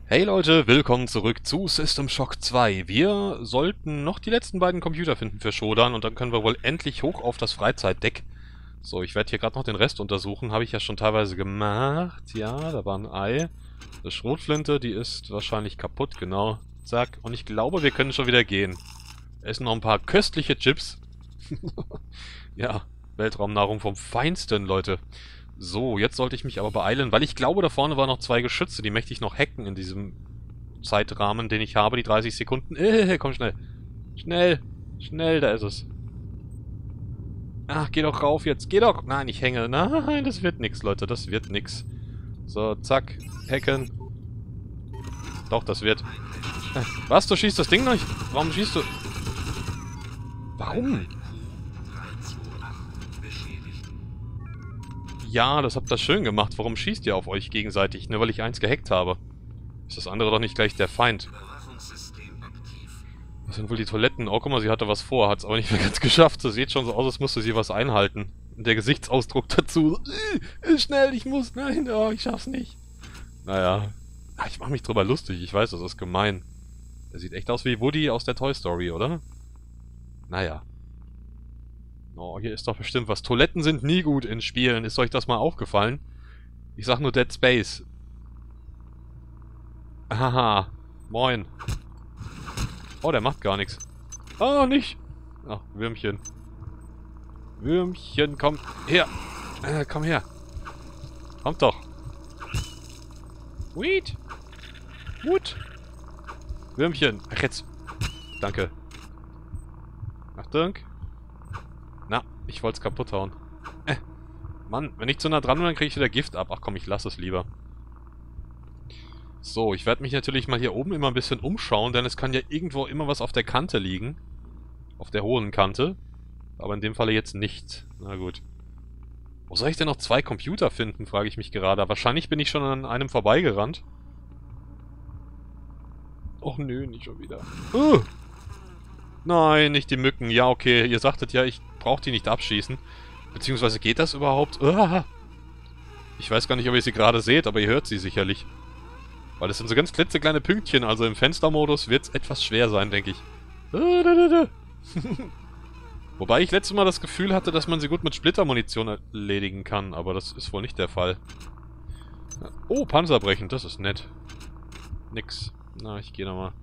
Hey Leute, willkommen zurück zu System Shock 2. Wir sollten noch die letzten beiden Computer finden für Shodan und dann können wir wohl endlich hoch auf das Freizeitdeck. So, ich werde hier gerade noch den Rest untersuchen. Habe ich ja schon teilweise gemacht. Ja, da war ein Ei. Eine Schrotflinte, die ist wahrscheinlich kaputt, genau. Zack. Und ich glaube, wir können schon wieder gehen. Essen noch ein paar köstliche Chips. Ja, Weltraumnahrung vom Feinsten, Leute. So, jetzt sollte ich mich aber beeilen, weil ich glaube, da vorne waren noch zwei Geschütze, die möchte ich noch hacken in diesem Zeitrahmen, den ich habe, die 30 Sekunden. Komm schnell. Schnell. Schnell, da ist es. Ach, geh doch rauf jetzt. Geh doch. Nein, ich hänge. Nein, das wird nix, Leute. Das wird nix. So, zack. Hacken. Doch, das wird. Was? Du schießt das Ding noch nicht? Warum schießt du? Warum? Ja, das habt ihr schön gemacht. Warum schießt ihr auf euch gegenseitig? Nur weil ich eins gehackt habe. Ist das andere doch nicht gleich der Feind? Das sind wohl die Toiletten. Oh, guck mal, sie hatte was vor. Hat es aber nicht mehr ganz geschafft. Das sieht schon so aus, als müsste sie was einhalten. Und der Gesichtsausdruck dazu. Schnell, ich muss. Nein, oh, ich schaff's nicht. Naja. Ich mache mich drüber lustig. Ich weiß, das ist gemein. Der sieht echt aus wie Woody aus der Toy Story, oder? Naja. Oh, hier ist doch bestimmt was. Toiletten sind nie gut in Spielen. Ist euch das mal aufgefallen? Ich sag nur Dead Space. Haha. Moin. Oh, der macht gar nichts. Oh, nicht. Ach, Würmchen. Würmchen, komm her. Komm her. Kommt doch. Weed. Wood. Würmchen. Ach, jetzt. Danke. Achtung. Na, ich wollte es kaputt hauen. Mann, wenn ich zu nah dran bin, dann kriege ich wieder Gift ab. Ach komm, ich lasse es lieber. So, ich werde mich natürlich mal hier oben immer ein bisschen umschauen, denn es kann ja irgendwo immer was auf der Kante liegen. Auf der hohen Kante. Aber in dem Falle jetzt nicht. Na gut. Wo soll ich denn noch zwei Computer finden, frage ich mich gerade. Wahrscheinlich bin ich schon an einem vorbeigerannt. Och nö, nicht schon wieder. Nein, nicht die Mücken. Ja, okay, ihr sagtet ja, ich brauche die nicht abschießen. Beziehungsweise geht das überhaupt? Ich weiß gar nicht, ob ihr sie gerade seht, aber ihr hört sie sicherlich. Weil es sind so ganz klitzekleine Pünktchen, also im Fenstermodus wird es etwas schwer sein, denke ich. Wobei ich letztes Mal das Gefühl hatte, dass man sie gut mit Splittermunition erledigen kann, aber das ist wohl nicht der Fall. Oh, Panzerbrechen, das ist nett. Nix. Na, ich gehe nochmal.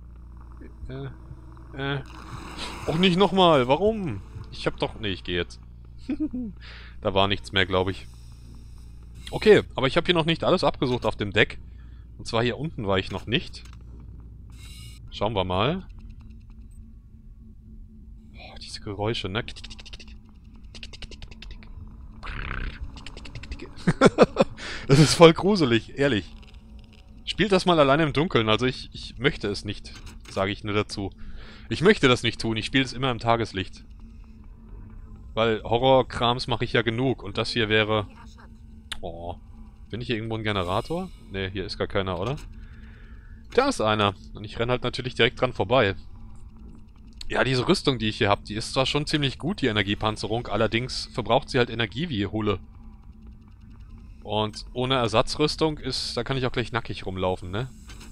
Och, nicht nochmal, warum? Ich hab doch... Ne, ich gehe jetzt. Da war nichts mehr, glaube ich. Okay, aber ich habe hier noch nicht alles abgesucht auf dem Deck. Und zwar hier unten war ich noch nicht. Schauen wir mal. Oh, diese Geräusche, ne? Das ist voll gruselig, ehrlich. Spielt das mal alleine im Dunkeln, also ich möchte es nicht, sage ich nur dazu. Ich möchte das nicht tun, ich spiele es immer im Tageslicht. Weil Horrorkrams mache ich ja genug und das hier wäre... Oh, bin ich hier irgendwo ein Generator? Ne, hier ist gar keiner, oder? Da ist einer und ich renne halt natürlich direkt dran vorbei. Ja, diese Rüstung, die ich hier habe, die ist zwar schon ziemlich gut, die Energiepanzerung, allerdings verbraucht sie halt Energie wie Hulle. Und ohne Ersatzrüstung ist, da kann ich auch gleich nackig rumlaufen, ne?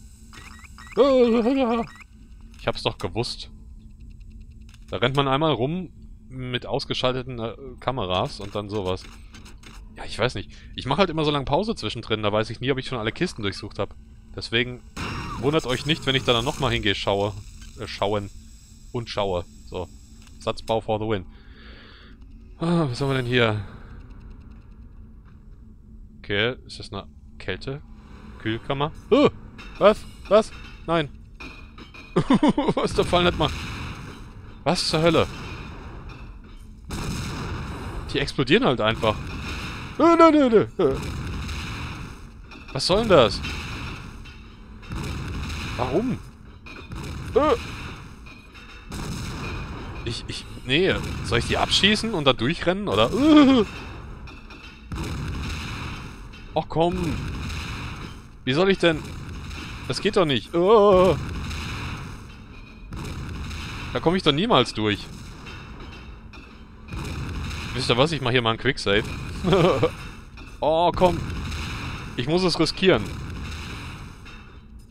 Ich hab's doch gewusst. Da rennt man einmal rum mit ausgeschalteten Kameras und dann sowas. Ja, ich weiß nicht. Ich mache halt immer so lange Pause zwischendrin, da weiß ich nie, ob ich schon alle Kisten durchsucht habe. Deswegen wundert euch nicht, wenn ich da dann nochmal hingehe, schauen und schaue. So, Satzbau for the win. Was haben wir denn hier? Okay, ist das eine Kälte? Kühlkammer? Was? Was? Nein. Was der Fall nicht mal. Was zur Hölle? Die explodieren halt einfach. Was soll denn das? Warum? Nee. Soll ich die abschießen und dann durchrennen, oder? Och komm. Wie soll ich denn... Das geht doch nicht. Da komme ich doch niemals durch. Wisst ihr was? Ich mache hier mal einen Quicksave. Oh, komm. Ich muss es riskieren.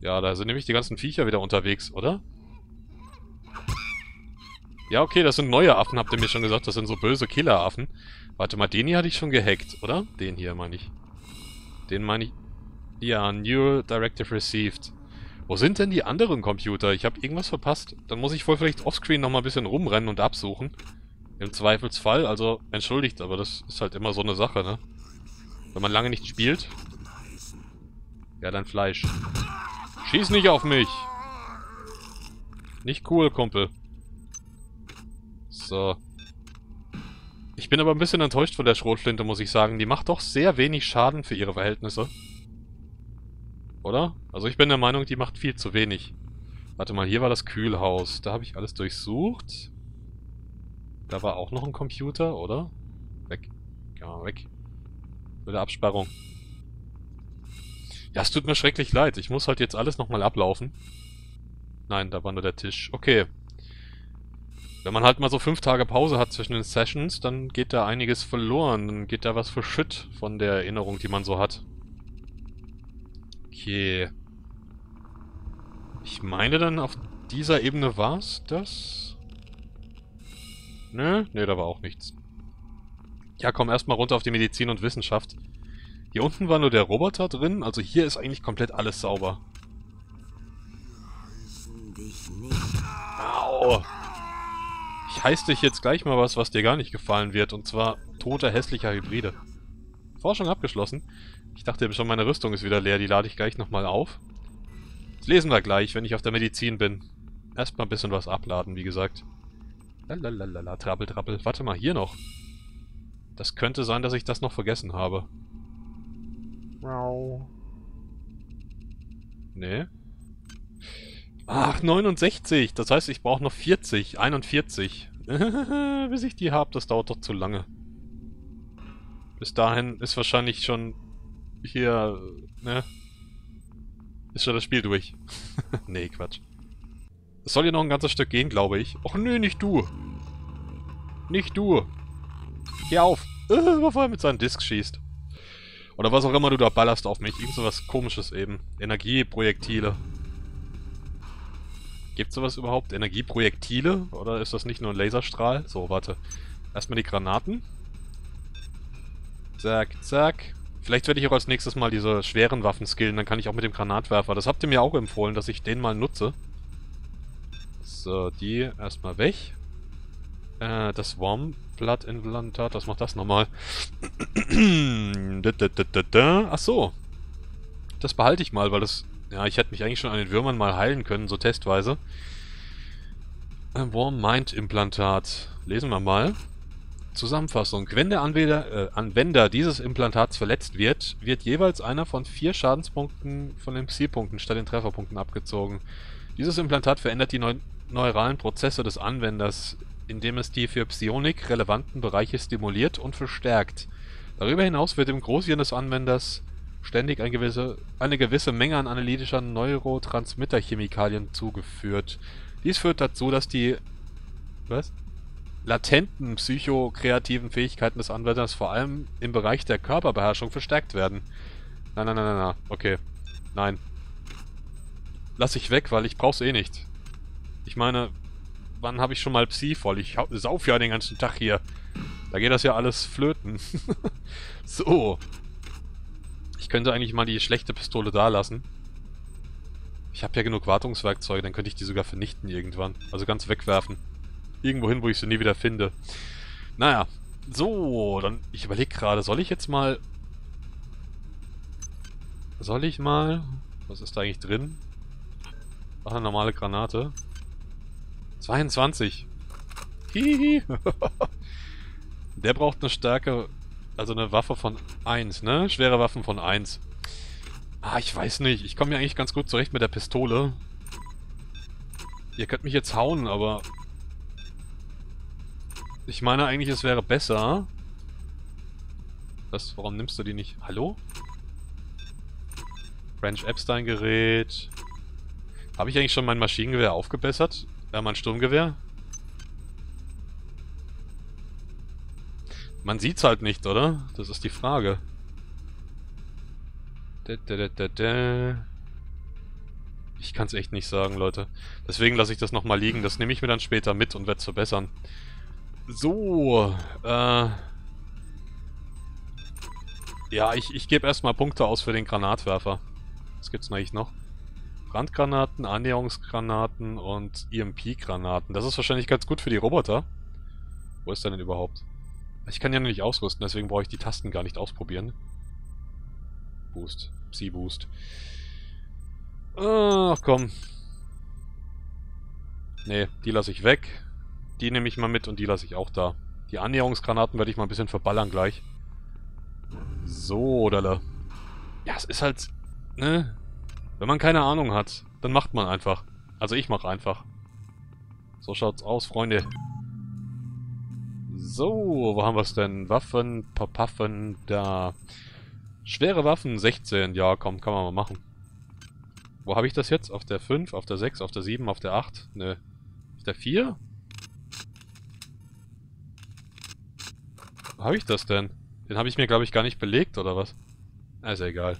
Ja, da sind nämlich die ganzen Viecher wieder unterwegs, oder? Ja, okay, das sind neue Affen, habt ihr mir schon gesagt. Das sind so böse Killeraffen. Warte mal, den hier hatte ich schon gehackt, oder? Den hier meine ich. Den meine ich... Ja, New Directive Received. Wo sind denn die anderen Computer? Ich habe irgendwas verpasst. Dann muss ich wohl vielleicht offscreen nochmal ein bisschen rumrennen und absuchen. Im Zweifelsfall, also entschuldigt, aber das ist halt immer so eine Sache, ne? Wenn man lange nicht spielt. Ja, dann Fleisch. Schieß nicht auf mich! Nicht cool, Kumpel. So. Ich bin aber ein bisschen enttäuscht von der Schrotflinte, muss ich sagen. Die macht doch sehr wenig Schaden für ihre Verhältnisse. Oder? Also ich bin der Meinung, die macht viel zu wenig. Warte mal, hier war das Kühlhaus. Da habe ich alles durchsucht. Da war auch noch ein Computer, oder? Weg. Ja, weg. Mit der Absperrung. Ja, es tut mir schrecklich leid. Ich muss halt jetzt alles nochmal ablaufen. Nein, da war nur der Tisch. Okay. Wenn man halt mal so 5 Tage Pause hat zwischen den Sessions, dann geht da einiges verloren. Dann geht da was verschütt von der Erinnerung, die man so hat. Okay. Ich meine dann, auf dieser Ebene war's das? Nö? Nee, da war auch nichts. Ja, komm erstmal runter auf die Medizin und Wissenschaft. Hier unten war nur der Roboter drin, also hier ist eigentlich komplett alles sauber. Au! Ich heiß dich jetzt gleich mal was dir gar nicht gefallen wird, und zwar toter, hässlicher Hybride. Forschung abgeschlossen. Ich dachte schon, meine Rüstung ist wieder leer, die lade ich gleich nochmal auf. Das lesen wir gleich, wenn ich auf der Medizin bin. Erstmal ein bisschen was abladen, wie gesagt. Lalalala, trappel, trappel. Warte mal, hier noch. Das könnte sein, dass ich das noch vergessen habe. Nee. Ach, 69. Das heißt, ich brauche noch 40. 41. Bis ich die habe, das dauert doch zu lange. Bis dahin ist wahrscheinlich schon hier, ne? Ist schon das Spiel durch. Nee, Quatsch. Es soll hier noch ein ganzes Stück gehen, glaube ich. Och nö, nicht du. Nicht du. Geh auf. Bevor er mit seinen Discs schießt. Oder was auch immer du da ballerst auf mich. Irgend so was Komisches eben. Energieprojektile. Gibt's sowas überhaupt? Energieprojektile? Oder ist das nicht nur ein Laserstrahl? So, warte. Erstmal die Granaten. Zack, zack. Vielleicht werde ich auch als nächstes mal diese schweren Waffen skillen. Dann kann ich auch mit dem Granatwerfer. Das habt ihr mir auch empfohlen, dass ich den mal nutze. So, die erstmal weg. Das Warmblood-Implantat, was macht das nochmal? Ach so. Das behalte ich mal, weil das... Ja, ich hätte mich eigentlich schon an den Würmern mal heilen können, so testweise. Warm-Mind-Implantat. Lesen wir mal. Zusammenfassung. Wenn der Anwender dieses Implantats verletzt wird, wird jeweils einer von 4 Schadenspunkten von den Zielpunkten statt den Trefferpunkten abgezogen. Dieses Implantat verändert die neuralen Prozesse des Anwenders, indem es die für Psionik relevanten Bereiche stimuliert und verstärkt. Darüber hinaus wird dem Großhirn des Anwenders ständig eine gewisse Menge an analytischer Neurotransmitterchemikalien zugeführt. Dies führt dazu, dass die latenten psychokreativen Fähigkeiten des Anwenders vor allem im Bereich der Körperbeherrschung verstärkt werden. Nein. Okay. Nein. Lass ich weg, weil ich brauch's eh nicht. Ich meine, wann habe ich schon mal Psi voll? Ich sauf ja den ganzen Tag hier. Da geht das ja alles flöten. So. Ich könnte eigentlich mal die schlechte Pistole da lassen. Ich habe ja genug Wartungswerkzeuge, dann könnte ich die sogar vernichten irgendwann. Also ganz wegwerfen. Irgendwo hin, wo ich sie nie wieder finde. Naja. So, dann... Ich überlege gerade, soll ich jetzt mal... Was ist da eigentlich drin? Ach, eine normale Granate. 22. Hihi. Der braucht eine Stärke... Also eine Waffe von 1, ne? Schwere Waffen von 1. Ah, ich weiß nicht. Ich komme ja eigentlich ganz gut zurecht mit der Pistole. Ihr könnt mich jetzt hauen, aber... Ich meine eigentlich, es wäre besser... Warum nimmst du die nicht? Hallo? French Epstein Gerät... Habe ich eigentlich schon mein Maschinengewehr aufgebessert? Mein Sturmgewehr? Man sieht's halt nicht, oder? Das ist die Frage. Ich kann es echt nicht sagen, Leute. Deswegen lasse ich das nochmal liegen. Das nehme ich mir dann später mit und werde es verbessern. So, ja, ich gebe erstmal Punkte aus für den Granatwerfer. Was gibt's denn eigentlich noch? Brandgranaten, Annäherungsgranaten und EMP-Granaten. Das ist wahrscheinlich ganz gut für die Roboter. Wo ist der denn überhaupt? Ich kann ja noch nicht ausrüsten, deswegen brauche ich die Tasten gar nicht ausprobieren. Boost. Psi-Boost. Ach komm. Nee, die lasse ich weg. Die nehme ich mal mit und die lasse ich auch da. Die Annäherungsgranaten werde ich mal ein bisschen verballern gleich. So, Dalle. Ja, es ist halt... Ne? Wenn man keine Ahnung hat, dann macht man einfach. Also ich mache einfach. So schaut's aus, Freunde. So, wo haben wir es denn? Waffen, Paffen, da. Schwere Waffen, 16. Ja, komm, kann man mal machen. Wo habe ich das jetzt? Auf der 5, auf der 6, auf der 7, auf der 8? Nö. Auf der 4? Wo habe ich das denn? Den habe ich mir, glaube ich, gar nicht belegt, oder was? Ist ja egal.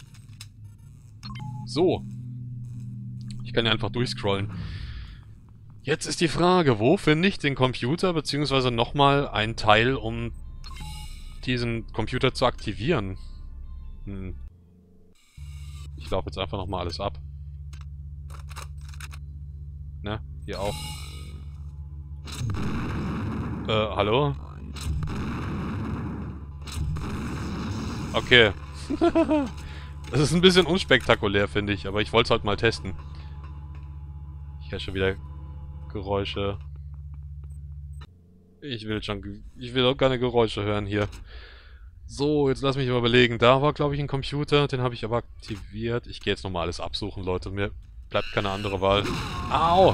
So. Ich kann ja einfach durchscrollen. Jetzt ist die Frage, wo finde ich den Computer, beziehungsweise nochmal ein Teil, um diesen Computer zu aktivieren? Ich laufe jetzt einfach nochmal alles ab. Ne, hier auch. Hallo? Okay. Das ist ein bisschen unspektakulär, finde ich, aber ich wollte es halt mal testen. Ich höre schon wieder Geräusche. Ich will auch keine Geräusche hören hier. So, jetzt lass mich mal überlegen. Da war, glaube ich, ein Computer, den habe ich aber aktiviert. Ich gehe jetzt nochmal alles absuchen, Leute. Mir bleibt keine andere Wahl. Au!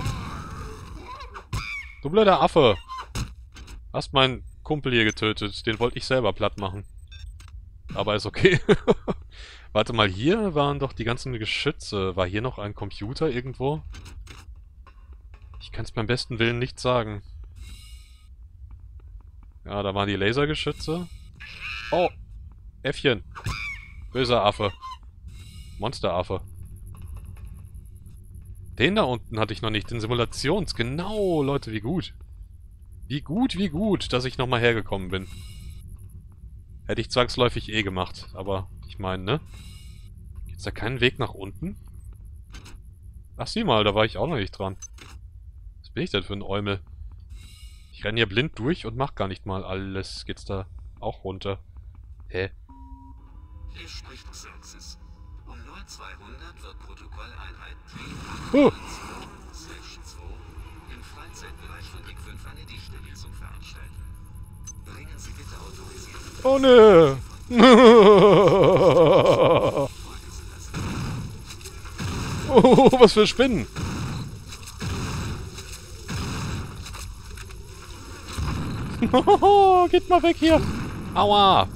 Du blöder Affe! Hast meinen Kumpel hier getötet. Den wollte ich selber platt machen. Aber ist okay. Warte mal, hier waren doch die ganzen Geschütze. War hier noch ein Computer irgendwo? Ich kann es beim besten Willen nicht sagen. Ja, da waren die Lasergeschütze. Oh! Äffchen. Böser Affe. Monsteraffe. Den da unten hatte ich noch nicht. Den Simulations. Genau, Leute, wie gut. Wie gut, dass ich nochmal hergekommen bin. Hätte ich zwangsläufig eh gemacht. Aber, ich meine, ne? Gibt's da keinen Weg nach unten? Ach, sieh mal, da war ich auch noch nicht dran. Was bin ich denn für ein Eumel? Ich renne hier blind durch und mach gar nicht mal alles. Geht's da auch runter? Hä? Hier spricht Xerxes. Um 0200 wird Protokolleinheit Oh. T8/2 im Freizeitbereich von Dick 5 eine Dichtelesung veranstalten. Bringen Sie bitte autorisierte... Oh ne! Oh, was für Spinnen! Geht mal weg hier! Aua!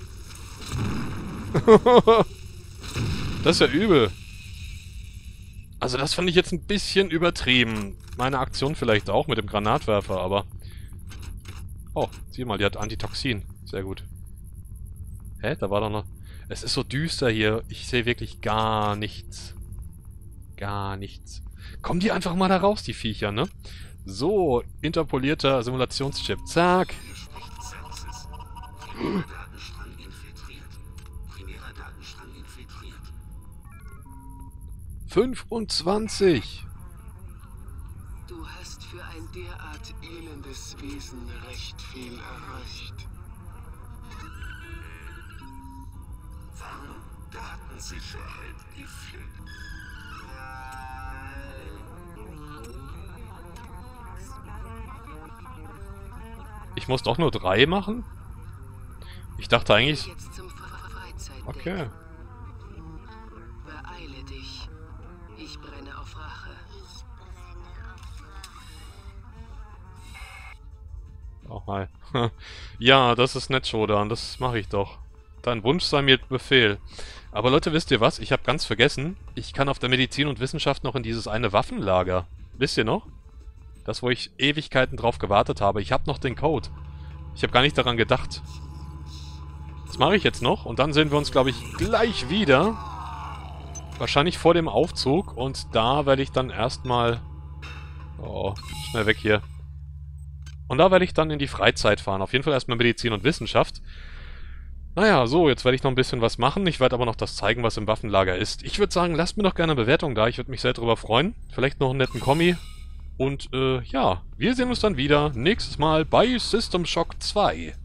Das ist ja übel. Also das fand ich jetzt ein bisschen übertrieben. Meine Aktion vielleicht auch mit dem Granatwerfer, aber... Oh, sieh mal, die hat Antitoxin. Sehr gut. Hä? Da war doch noch... Es ist so düster hier. Ich sehe wirklich gar nichts. Gar nichts. Kommen die einfach mal da raus, die Viecher, ne? So, interpolierter Simulationschip. Zack. Hier spricht Xerxes. Primärer Datenstrang infiltriert. Primärer Datenstrang infiltriert. 25. Du hast für ein derart elendes Wesen recht viel erreicht. Warnung, Datensicherheit gefällt. Ich muss doch nur 3 machen? Ich dachte eigentlich... Jetzt zum Freizeitdeck. Okay. Beeile dich. Ich brenne auf Rache. Oh, hi. Ja, das ist nett, Shodan. Das mache ich doch. Dein Wunsch sei mir Befehl. Aber Leute, wisst ihr was? Ich habe ganz vergessen. Ich kann auf der Medizin und Wissenschaft noch in dieses eine Waffenlager. Wisst ihr noch? Das, wo ich Ewigkeiten drauf gewartet habe. Ich habe noch den Code. Ich habe gar nicht daran gedacht. Das mache ich jetzt noch. Und dann sehen wir uns, glaube ich, gleich wieder. Wahrscheinlich vor dem Aufzug und da werde ich dann erstmal... Oh, schnell weg hier. Und da werde ich dann in die Freizeit fahren. Auf jeden Fall erstmal Medizin und Wissenschaft. Naja, so, jetzt werde ich noch ein bisschen was machen. Ich werde aber noch das zeigen, was im Waffenlager ist. Ich würde sagen, lasst mir doch gerne eine Bewertung da. Ich würde mich sehr darüber freuen. Vielleicht noch einen netten Kommi. Und ja, wir sehen uns dann wieder nächstes Mal bei System Shock 2.